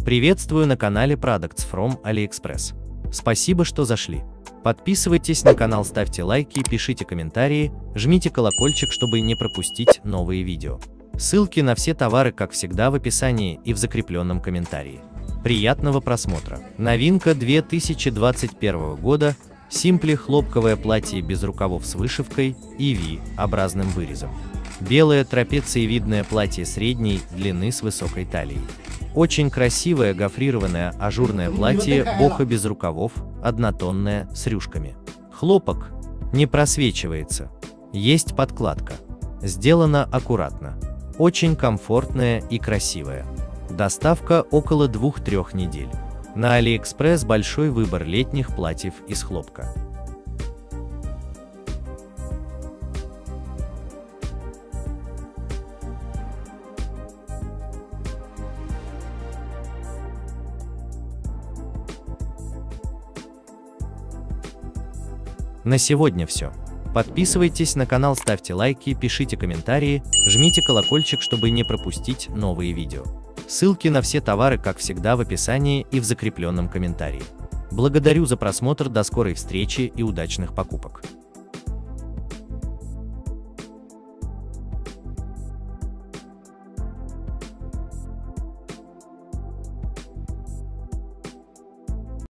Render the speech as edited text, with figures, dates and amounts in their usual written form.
Приветствую на канале Products from AliExpress. Спасибо, что зашли. Подписывайтесь на канал, ставьте лайки, пишите комментарии, жмите колокольчик, чтобы не пропустить новые видео. Ссылки на все товары, как всегда, в описании и в закрепленном комментарии. Приятного просмотра. Новинка 2021 года. Simply хлопковое платье без рукавов с вышивкой и V-образным вырезом. Белое трапециевидное платье средней длины с высокой талией. Очень красивое гофрированное ажурное платье бохо без рукавов, однотонное, с рюшками. Хлопок не просвечивается. Есть подкладка. Сделано аккуратно. Очень комфортное и красивое. Доставка около 2-3 недель. На AliExpress большой выбор летних платьев из хлопка. На сегодня все. Подписывайтесь на канал, ставьте лайки, пишите комментарии, жмите колокольчик, чтобы не пропустить новые видео. Ссылки на все товары, как всегда, в описании и в закрепленном комментарии. Благодарю за просмотр, до скорой встречи и удачных покупок.